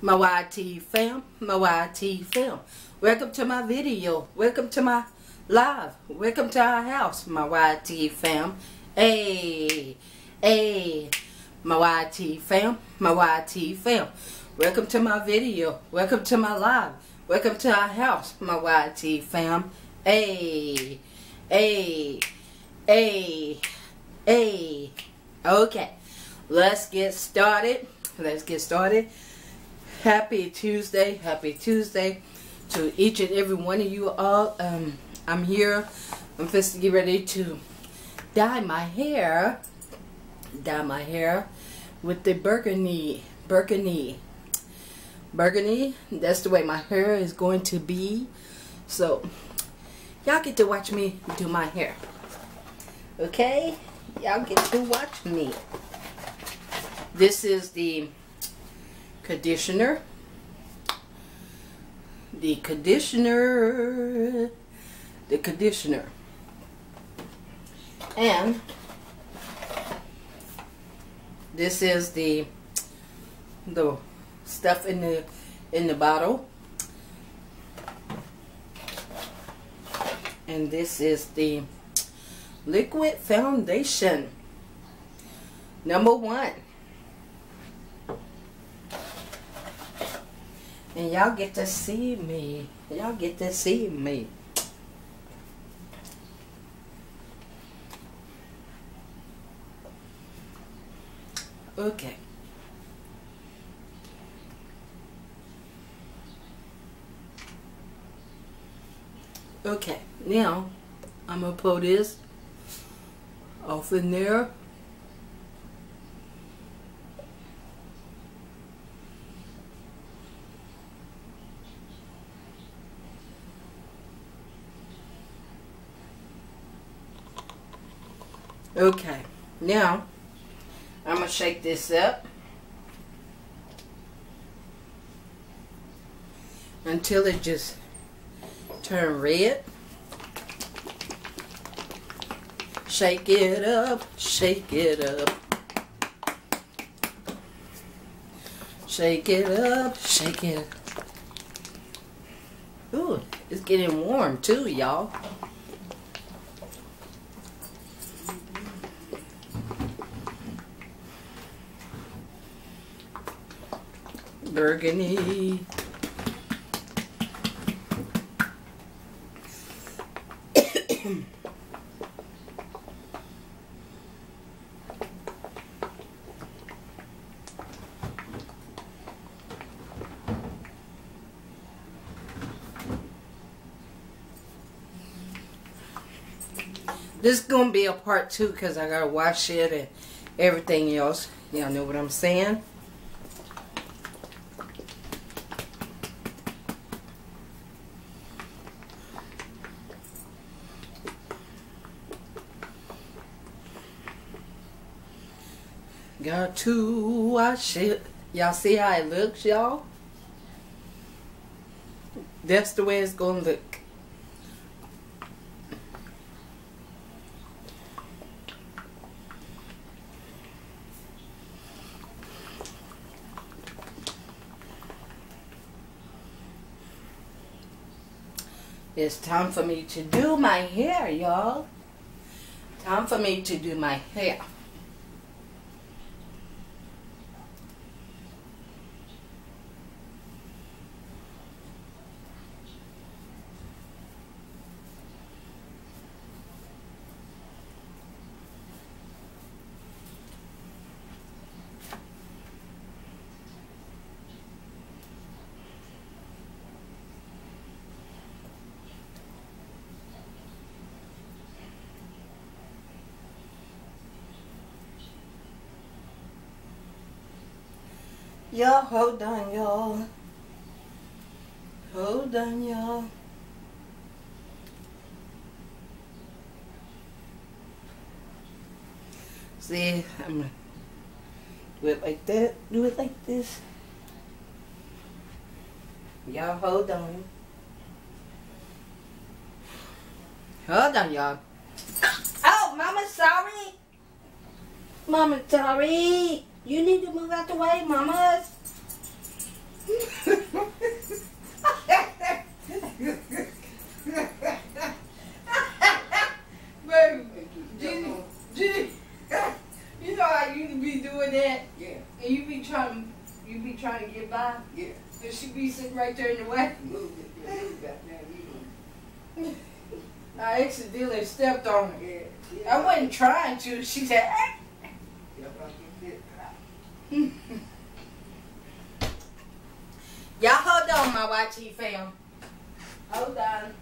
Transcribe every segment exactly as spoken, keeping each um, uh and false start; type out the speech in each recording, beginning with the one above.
my Y T fam, my Y T fam. Welcome to my video. Welcome to my live. Welcome to our house, my Y T fam. Hey, hey, my Y T fam, my Y T fam. Welcome to my video. Welcome to my live. Welcome to our house, my Y T fam. Hey, hey, hey, hey. Okay, let's get started. Let's get started. Happy Tuesday. Happy Tuesday to each and every one of you all. Um, I'm here. I'm just getting ready to dye my hair. Dye my hair with the burgundy. Burgundy. Burgundy. That's the way my hair is going to be. So, y'all get to watch me do my hair. Okay? Y'all get to watch me. This is the conditioner. The conditioner. The conditioner. And this is the the stuff in the in the bottle. And this is the liquid foundation. Number one. And y'all get to see me. Y'all get to see me. Okay. Okay. Now, I'm going to pour this off in there. Okay, now I'm going to shake this up until it just turn red. Shake it up, shake it up. Shake it up, shake it. Ooh, it's getting warm too, y'all. Burgundy. This is going to be a part two because I got to wash it and everything else. Y'all know what I'm saying? Got to wash it. Y'all see how it looks, y'all? That's the way it's going to look. It's time for me to do my hair, y'all. Time for me to do my hair. Y'all, hold on, y'all. Hold on, y'all. See, I'm gonna do it like that. Do it like this. Y'all, hold on. Hold on, y'all. Oh, Mama, sorry. Mama, sorry. You need to move out the way, Mama. You be trying to get by? Yeah. Does she be sitting right there in the way? Move it, yeah, move that now, you I accidentally stepped on her. Yeah, yeah. I wasn't trying to. She said, ah. Yeah, but you did. Y'all hold on, my Y T fam. Hold on.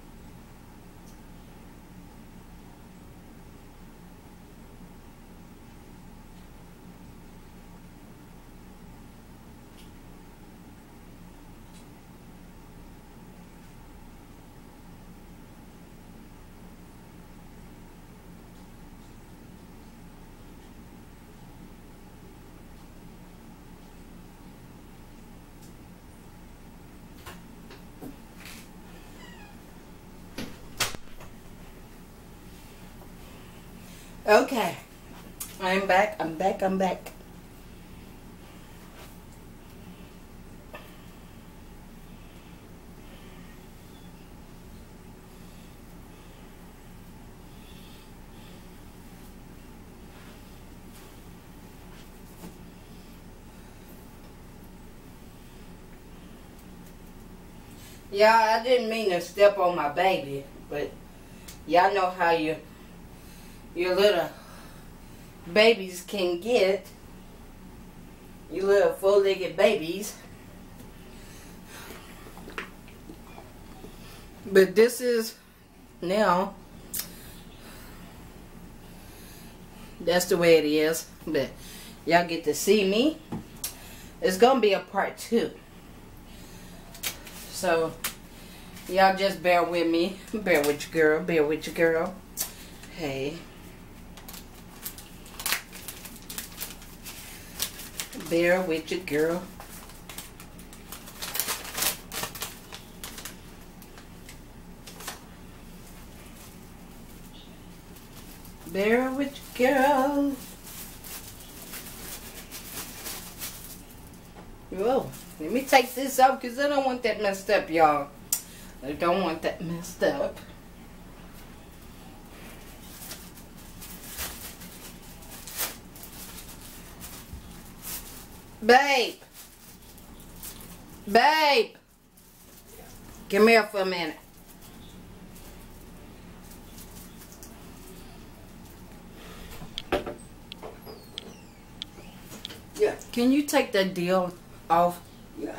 Okay. I'm back, I'm back, I'm back. Yeah, I didn't mean to step on my baby, but y'all know how you your little babies can get. You little four-legged babies. But this is now, that's the way it is. But y'all get to see me. It's gonna be a part two. So y'all just bear with me. Bear with your girl. Bear with your girl. Hey. Bear with your girl. Bear with your girl. Whoa. Let me take this out because I don't want that messed up, y'all. I don't want that messed up. Babe. Babe. Come here for a minute. Yeah. Can you take that deal off? Yeah.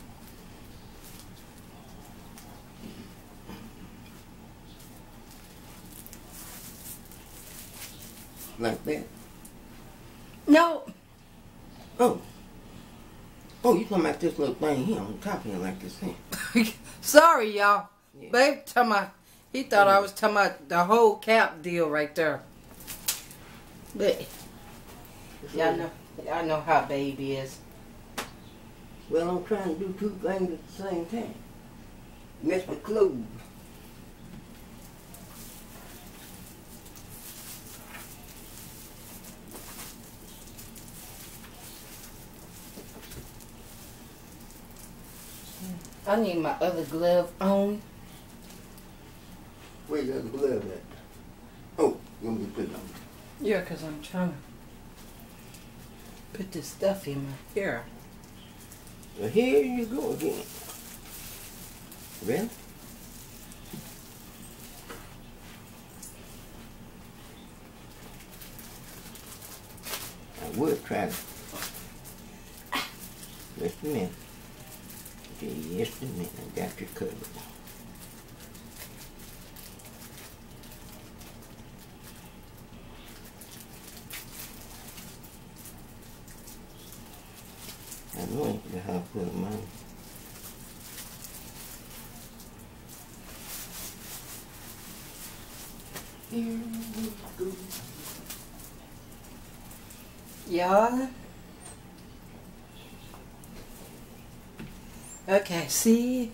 Like that? No. Oh. Oh, you talking about this little thing here on top of him like this here. Sorry, y'all. Yeah. Babe, talking about, he thought I was talking about the whole cap deal right there. But y'all know, y'all know how baby is. Well, I'm trying to do two things at the same time. Mess with clothes. I need my other glove on. Where's the other glove at? Oh, you want me to put it on? Yeah, because I'm trying to put this stuff in my hair. Well, here you go again. Really? I would try to. Just a minute. Just a minute. I got you covered. I know how to put them on. Here we go. Yeah. Okay, see?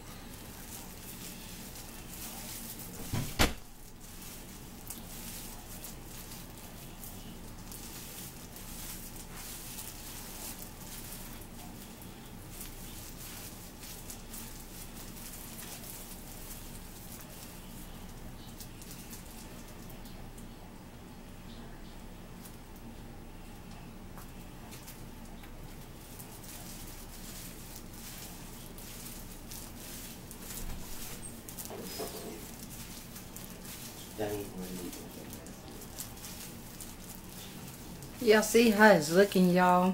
Y'all see how it's looking, y'all?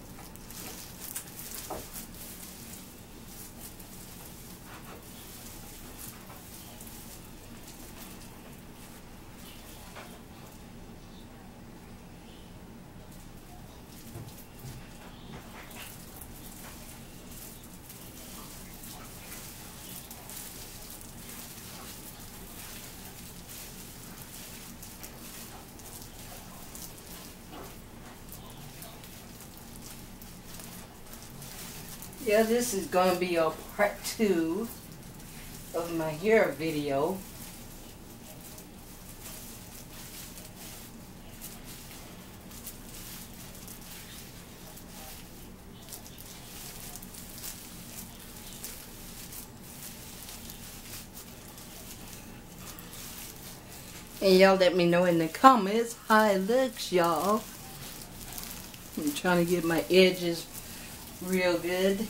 Yeah, this is going to be a part two of my hair video. And y'all let me know in the comments how it looks, y'all. I'm trying to get my edges real good.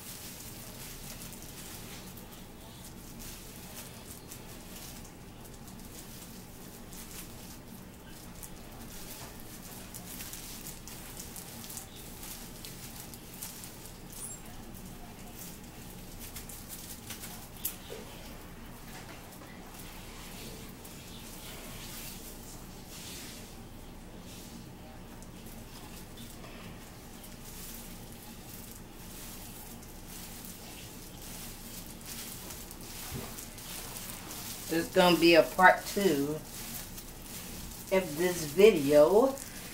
There's going to be a part two of this video.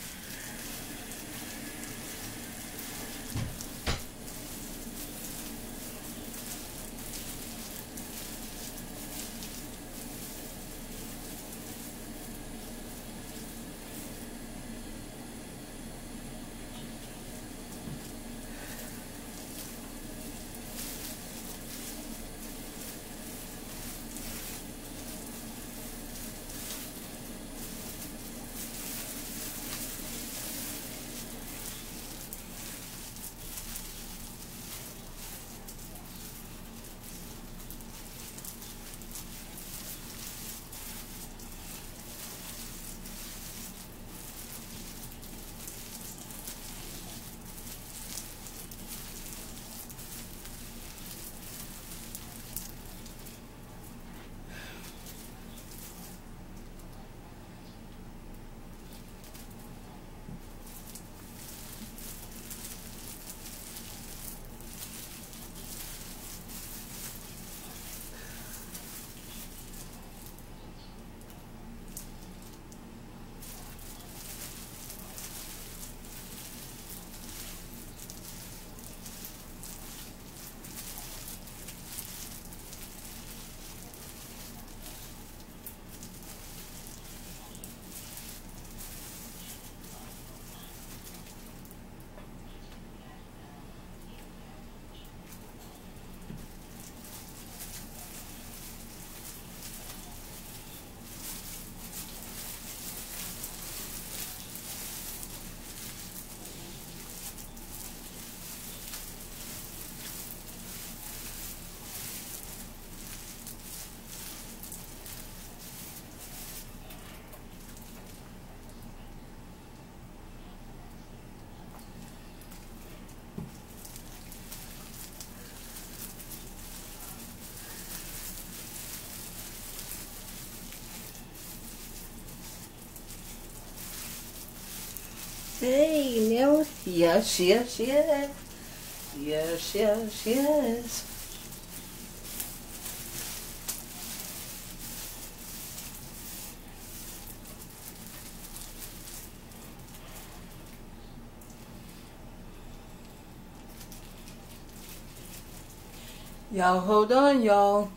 Hey, now, yes, yes, yes. Yes, yes, yes. Y'all hold on, y'all.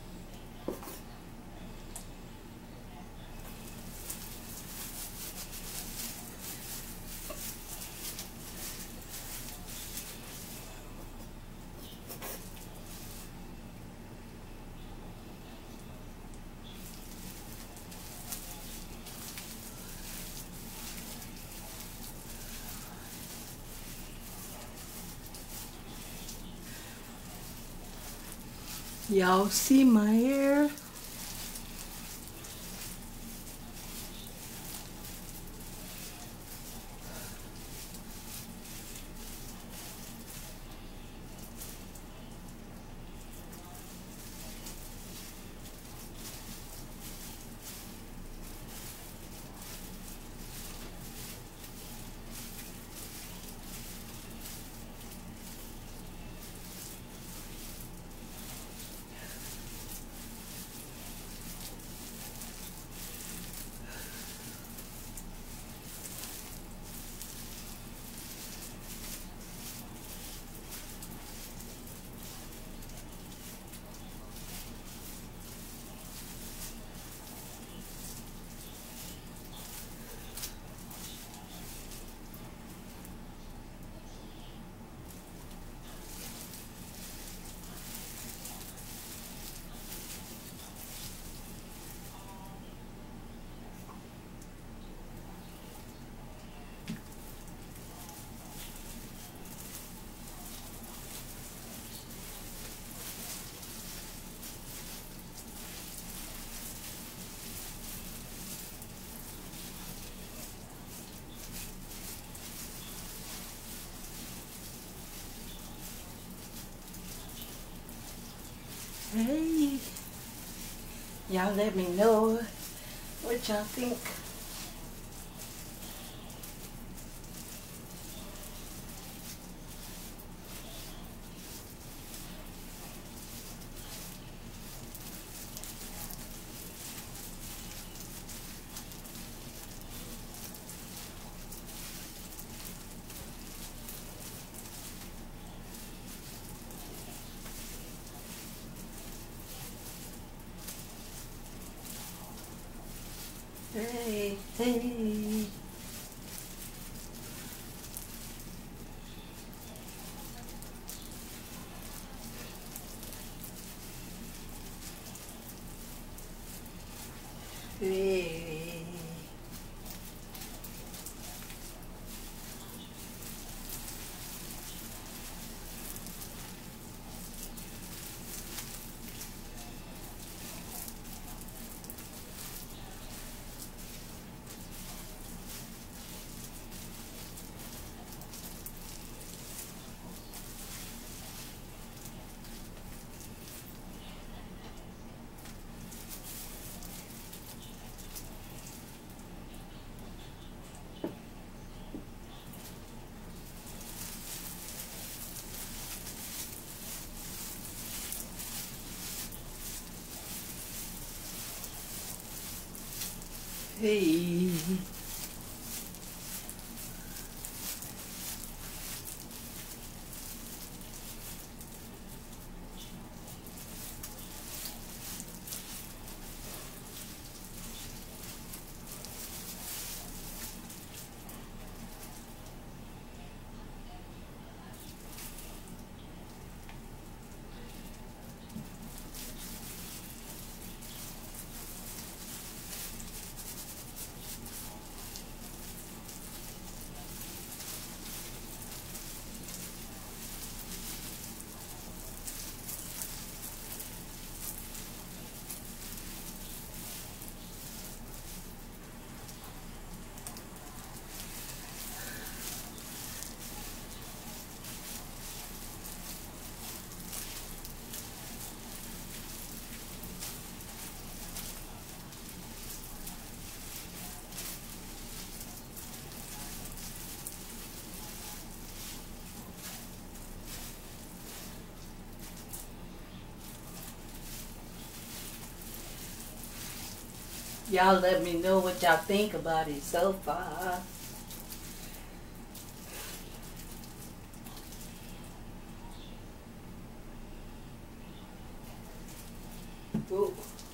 Y'all see my hair? Hey, y'all let me know what y'all think. Hey, hey. Hey. Hey. Y'all let me know what y'all think about it so far. Ooh.